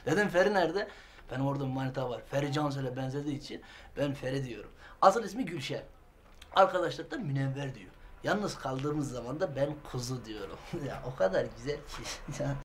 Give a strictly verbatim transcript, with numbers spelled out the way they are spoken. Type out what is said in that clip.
Dedim Feri nerede? Benim orada bir manita var. Feri Cansel'e benzediği için ben Feri diyorum. Asıl ismi Gülşen. Arkadaşlar da Münevver diyor. Yalnız kaldığımız zaman da ben kuzu diyorum. Ya o kadar güzel ki.